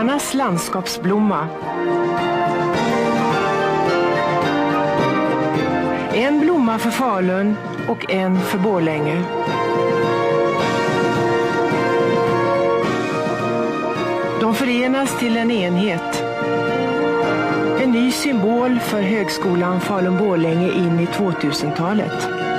Dalarnas landskapsblomma. En blomma för Falun och en för Borlänge. De förenas till en enhet. En ny symbol för högskolan Falun-Borlänge in i 2000-talet.